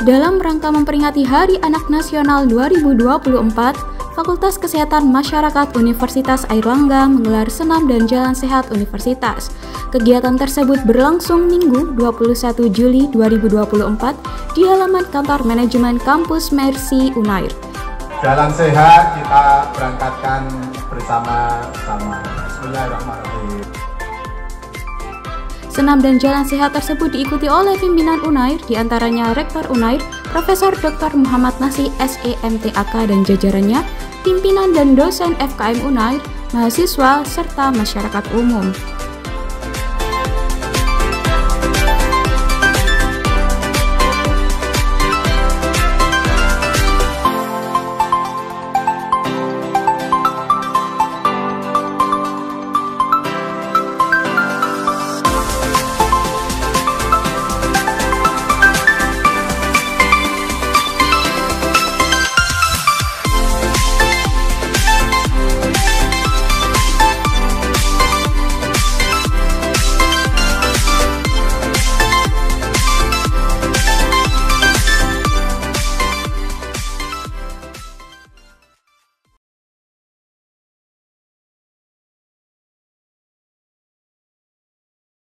Dalam rangka memperingati Hari Anak Nasional 2024, Fakultas Kesehatan Masyarakat Universitas Airlangga menggelar Senam dan Jalan Sehat Universitas. Kegiatan tersebut berlangsung Minggu 21 Juli 2024 di halaman kantor manajemen kampus Mercy Unair. Jalan sehat kita berangkatkan bersama-sama. Bismillahirrahmanirrahim. Senam dan jalan sehat tersebut diikuti oleh pimpinan Unair, diantaranya Rektor Unair, Profesor Dr. Muhammad Nasih SEMTAK dan jajarannya, pimpinan dan dosen FKM Unair, mahasiswa, serta masyarakat umum.